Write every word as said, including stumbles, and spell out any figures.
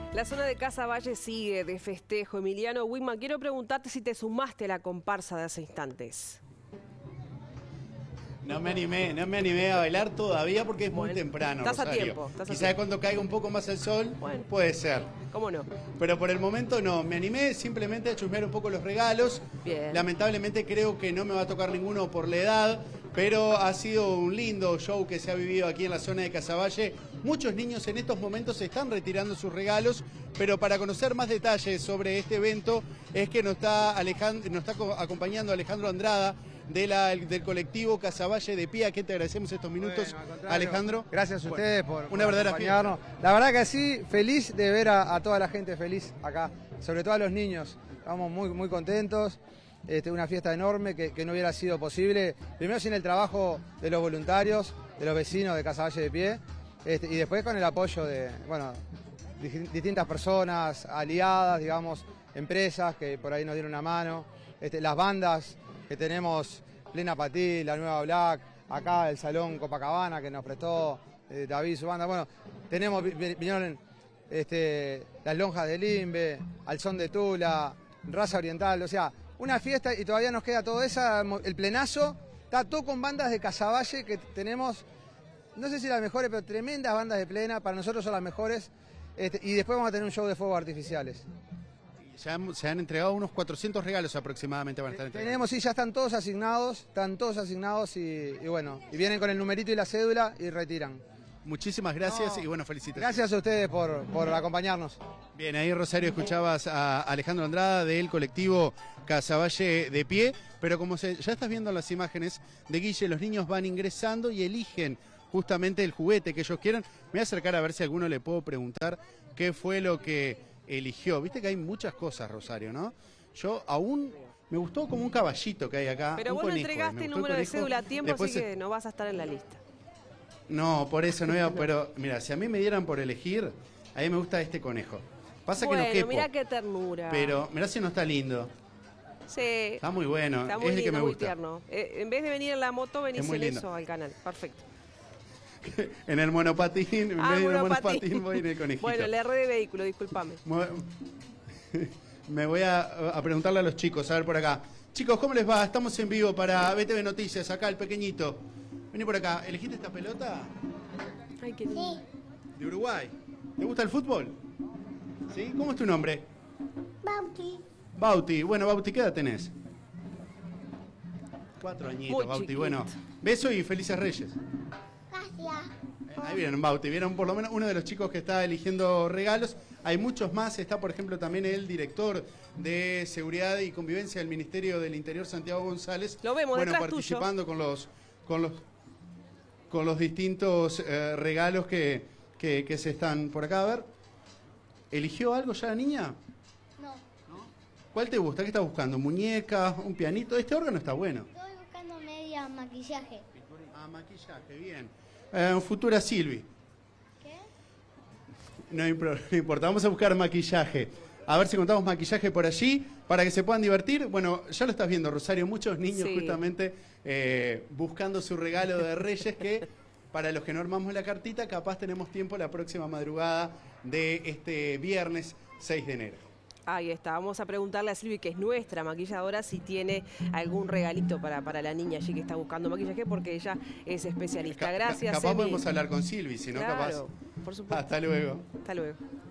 La zona de Casa Valle sigue de festejo. Emiliano Wigman, quiero preguntarte si te sumaste a la comparsa de hace instantes. No me animé, no me animé a bailar todavía porque es muy bueno, temprano, estás Rosario. a tiempo. Estás Quizás a tiempo. cuando caiga un poco más el sol, bueno, puede ser. ¿Cómo no? Pero por el momento no, me animé simplemente a chusmear un poco los regalos. Bien. Lamentablemente creo que no me va a tocar ninguno por la edad, pero ha sido un lindo show que se ha vivido aquí en la zona de Casa Valle. Muchos niños en estos momentos están retirando sus regalos, pero para conocer más detalles sobre este evento es que nos está, Alejandro, nos está acompañando Alejandro Andrada, De la, del colectivo Casa Valle de Pie, a quien te agradecemos estos minutos, bueno, Alejandro. Gracias a ustedes por, una por verdadera acompañarnos. Fiesta. La verdad que sí, feliz de ver a, a toda la gente feliz acá, sobre todo a los niños. Estamos muy, muy contentos. Este, una fiesta enorme que, que no hubiera sido posible, primero sin el trabajo de los voluntarios, de los vecinos de Casa Valle de Pie, este, y después con el apoyo de, bueno, distintas personas, aliadas, digamos, empresas que por ahí nos dieron una mano, este, las bandas que tenemos, Plena Patí, La Nueva Black, acá el Salón Copacabana que nos prestó eh, David y su banda. Bueno, tenemos, vinieron este, las lonjas del Limbe, Al Son de Tula, Raza Oriental, o sea, una fiesta y todavía nos queda todo eso, el plenazo, está todo con bandas de Casa Valle que tenemos, no sé si las mejores, pero tremendas bandas de plena, para nosotros son las mejores, este, y después vamos a tener un show de fuegos artificiales. Se han, se han entregado unos cuatrocientos regalos aproximadamente. Van a estar entregados. Tenemos, sí, ya están todos asignados, están todos asignados y, y bueno, y vienen con el numerito y la cédula y retiran. Muchísimas gracias no, y bueno, felicitaciones. Gracias a ustedes por, por acompañarnos. Bien, ahí Rosario escuchabas a Alejandro Andrada del colectivo Casa Valle de Pie, pero como se, ya estás viendo las imágenes de Guille, los niños van ingresando y eligen justamente el juguete que ellos quieran. Me voy a acercar a ver si a alguno le puedo preguntar qué fue lo que eligió. Viste que hay muchas cosas, Rosario, ¿no? Yo aún me gustó como un caballito que hay acá. Pero vos no entregaste el número de cédula a tiempo, Después así que no vas a estar en la lista. No, por eso no iba, pero mira, si a mí me dieran por elegir, a mí me gusta este conejo. Pasa bueno, que no quepo. Mirá qué ternura. Pero mirá si no está lindo. Sí. Está muy bueno, está muy es el lindo, que me muy gusta. Tierno. Eh, en vez de venir en la moto, venís en eso al canal. Perfecto. En el monopatín, en ah, vez monopatín. del monopatín voy en el conejito. Bueno, le erré de vehículo, discúlpame. Me voy a, a preguntarle a los chicos, a ver por acá. Chicos, ¿cómo les va? Estamos en vivo para B T V Noticias, acá el pequeñito. Vení por acá, ¿elegiste esta pelota? Ay, qué lindo. Sí. ¿De Uruguay? ¿Te gusta el fútbol? ¿Sí? ¿Cómo es tu nombre? Bauti. Bauti. Bueno, Bauti, ¿qué edad tenés? Cuatro añitos, Muy Bauti. chiquito. Bueno, beso y felices Reyes. Gracias. Ahí vieron, Bauti, vieron por lo menos uno de los chicos que está eligiendo regalos. Hay muchos más, está por ejemplo también el director de Seguridad y Convivencia del Ministerio del Interior, Santiago González. Lo vemos bueno, detrás participando tuyo. con los con los con los distintos eh, regalos que, que, que se están por acá. A ver, ¿eligió algo ya la niña? No. ¿No? ¿Cuál te gusta? ¿Qué estás buscando? ¿Muñecas? ¿Un pianito? Este órgano está bueno. Estoy buscando media maquillaje. Ah, maquillaje, bien. Eh, futura Silvi. ¿Qué? No, no importa, vamos a buscar maquillaje. A ver si encontramos maquillaje por allí para que se puedan divertir. Bueno, ya lo estás viendo, Rosario, muchos niños sí. justamente eh, buscando su regalo de Reyes que para los que no armamos la cartita, capaz tenemos tiempo la próxima madrugada de este viernes seis de enero. Ahí está, vamos a preguntarle a Silvi, que es nuestra maquilladora, si tiene algún regalito para, para la niña allí que está buscando maquillaje, porque ella es especialista. Gracias, Capaz Emi. podemos hablar con Silvi, si no, claro, capaz. por supuesto. Hasta luego. Hasta luego.